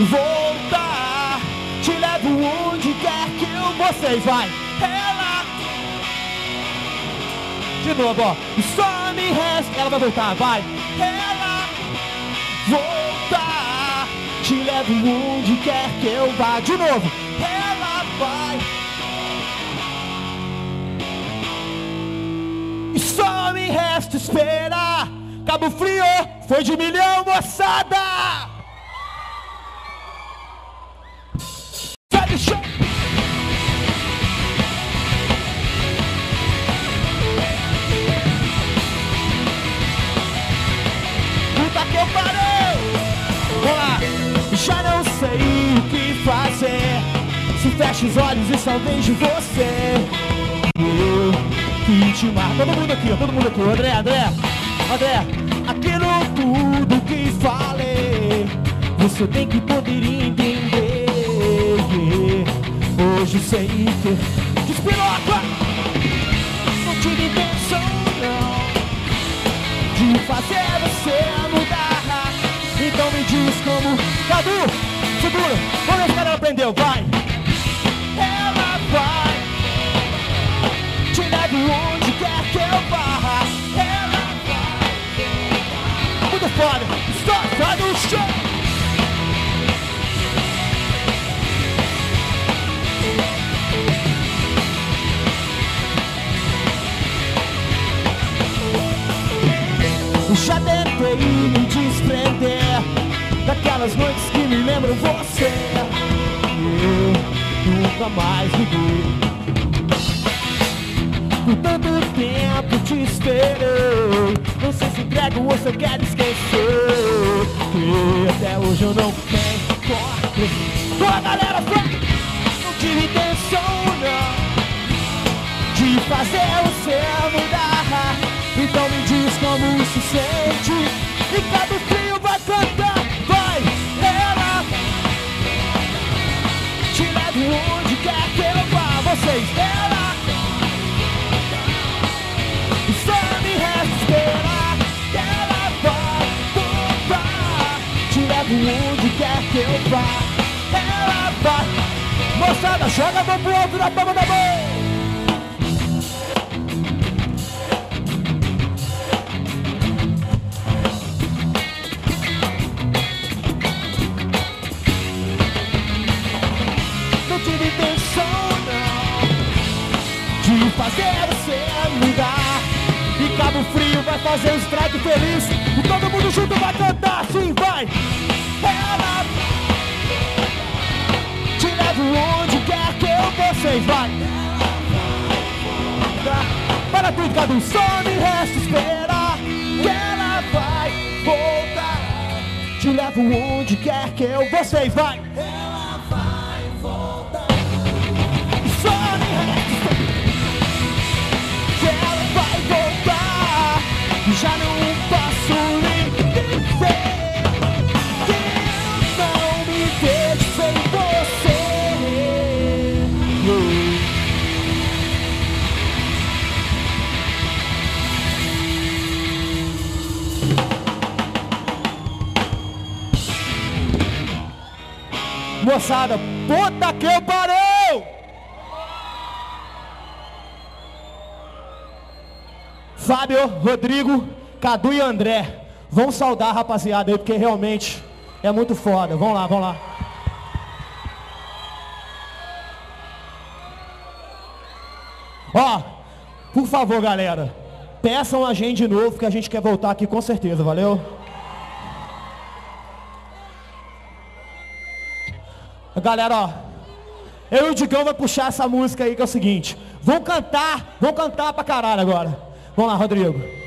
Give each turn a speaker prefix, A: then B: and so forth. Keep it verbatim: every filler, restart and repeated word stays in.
A: voltar. Te levo onde quer que eu... Vocês, vai. Ela... De novo, ó. Só me resta... Ela vai voltar, vai. Ela... voltar. Te levo onde quer que eu vá. De novo. Ela vai... E só me resta esperar. Cabo Frio foi de milhão, moçada. Sai do chão. Puta que eu parei. Vamos lá. Já não sei o que fazer. Se fecha os olhos e só vejo você. Eu que te marco. Todo mundo aqui, ó, todo mundo aqui. André, André, André. Aquilo tudo que falei, você tem que poder entender. Hoje sei que despiroca. Não tive intenção não de fazer você mudar. Então me diz como. Cadu, segura. Vamos ver se ela aprendeu, vai. Ela vai. Te levo onde quer que eu vá. Ela vai. Muito foda. Stop, sai do chão. Já tentei me desprender daquelas noites que me lembram você. Eu nunca mais liguei. Por tanto tempo te esperei. Não sei se entrego ou se eu quero esquecer. Que até hoje eu não tenho corte. Boa galera, vai! Não tive intenção não de fazer você mudar. Então me diz como se sente. E Cabo Frio vai cantar. Vai, ela te levo onde quer que eu vá. Vocês, ela só me resta esperar. Ela vai voltar. Te levo onde quer que eu vá. Ela vai. Moçada, joga a mão pro outro na palma da mão. Fazer você mudar. E Cabo Frio vai fazer um strike feliz. E todo mundo junto vai cantar assim, vai. Ela te levo onde quer que eu vocês, vai. Para tudo, Cadu, só me resta esperar. Que ela vai voltar. Te levo onde quer que eu vocês, vai. Ela vai voltar. Só me resta esperar. Ela vai voltar. Já não posso lhe dizer que eu não me vejo sem você. Moçada, puta que eu parei! Fábio, Rodrigo, Cadu e André, vão saudar a rapaziada aí, porque realmente é muito foda. Vamos lá, vamos lá. Ó, por favor, galera, peçam a gente de novo, que a gente quer voltar aqui com certeza, valeu? Galera, ó, eu e o Digão vai puxar essa música aí, que é o seguinte. Vão cantar, vão cantar pra caralho agora. Vamos lá, Rodrigo.